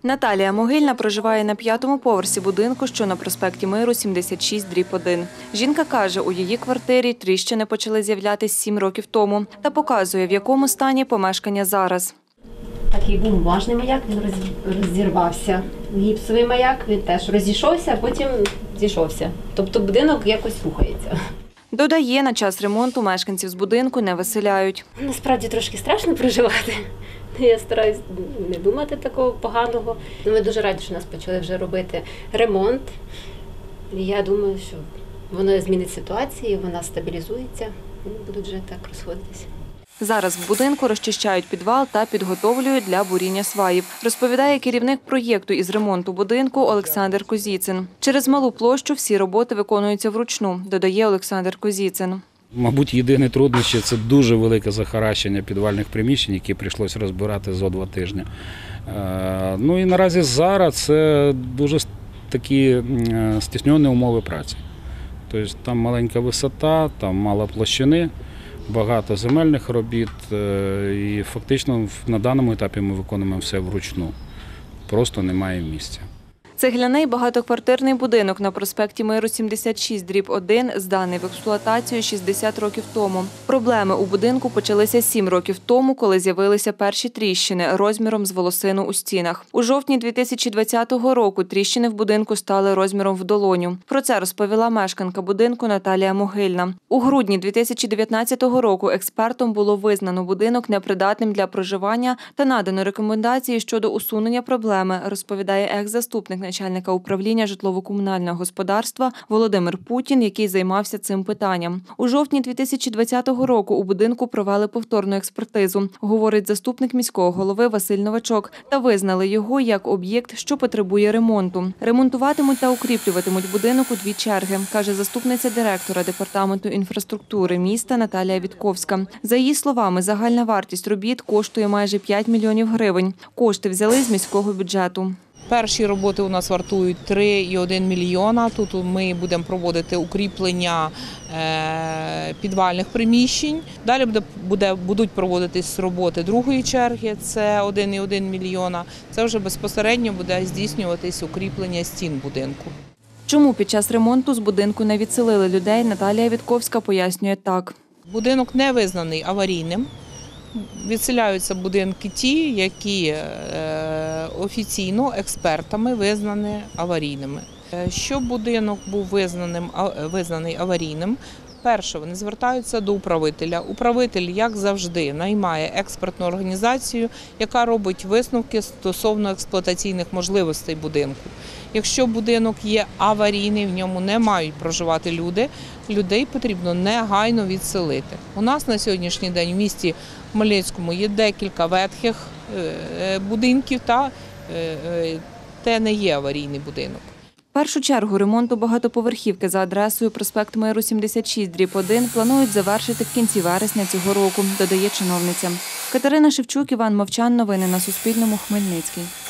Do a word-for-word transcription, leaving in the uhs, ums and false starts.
Наталія Могильна проживає на п'ятому поверсі будинку, що на проспекті Миру, сімдесят шість дріб один. Жінка каже, у її квартирі тріщини почали з'являтися сім років тому та показує, в якому стані помешкання зараз. Такий був бумажний маяк, він розірвався. Гіпсовий маяк, він теж розійшовся, а потім зійшовся. Тобто будинок якось рухається. Додає, на час ремонту мешканців з будинку не виселяють. Насправді трошки страшно проживати. Я стараюсь не думати такого поганого. Ми дуже раді, що нас почали вже робити ремонт. І я думаю, що воно змінить ситуацію, вона стабілізується, і будуть вже так розходитися. Зараз в будинку розчищають підвал та підготовлюють для буріння сваїв, розповідає керівник проєкту із ремонту будинку Олександр Козіцин. Через малу площу всі роботи виконуються вручну, додає Олександр Козіцин. Мабуть, єдине труднощі – це дуже велике захаращення підвальних приміщень, які прийшлося розбирати за два тижні. Ну і наразі зараз це дуже такі стіснені умови праці. Тобто там маленька висота, там мало площини, багато земельних робіт і фактично на даному етапі ми виконуємо все вручну. Просто немає місця. Цегляний багатоквартирний будинок на проспекті Миру, сімдесят шість дріб один, зданий в експлуатацію шістдесят років тому. Проблеми у будинку почалися сім років тому, коли з'явилися перші тріщини розміром з волосину у стінах. У жовтні дві тисячі двадцятого року тріщини в будинку стали розміром в долоню. Про це розповіла мешканка будинку Наталія Могильна. У грудні дві тисячі дев'ятнадцятого року експертом було визнано будинок непридатним для проживання та надано рекомендації щодо усунення проблеми, розповідає екс-заступник начальника управління житлово-комунального господарства Володимир Путін, який займався цим питанням. У жовтні дві тисячі двадцятого року у будинку провели повторну експертизу, говорить заступник міського голови Василь Новачок, та визнали його як об'єкт, що потребує ремонту. Ремонтуватимуть та укріплюватимуть будинок у дві черги, каже заступниця директора департаменту інфраструктури міста Наталія Вітковська. За її словами, загальна вартість робіт коштує майже п'ять мільйонів гривень. Кошти взяли з міського бюджету. Перші роботи у нас вартують три цілих одна мільйона. Тут ми будемо проводити укріплення підвальних приміщень. Далі буде, буде, будуть проводитись роботи другої черги, це один цілих одна мільйона. Це вже безпосередньо буде здійснюватись укріплення стін будинку. Чому під час ремонту з будинку не відселили людей, Наталія Вітковська пояснює так. Будинок не визнаний аварійним. Відселяються будинки ті, які офіційно експертами визнані аварійними. Щоб будинок був визнаним, визнаний аварійним, перше, вони звертаються до управителя. Управитель, як завжди, наймає експертну організацію, яка робить висновки стосовно експлуатаційних можливостей будинку. Якщо будинок є аварійний, в ньому не мають проживати люди, людей потрібно негайно відселити. У нас на сьогоднішній день в місті Хмельницькому є декілька ветхих будинків, та це не є аварійний будинок. Першу чергу ремонту багатоповерхівки за адресою проспект Миру, сімдесят шість дріб один планують завершити в кінці вересня цього року, додає чиновниця. Катерина Шевчук, Іван Мовчан. Новини на Суспільному. Хмельницький.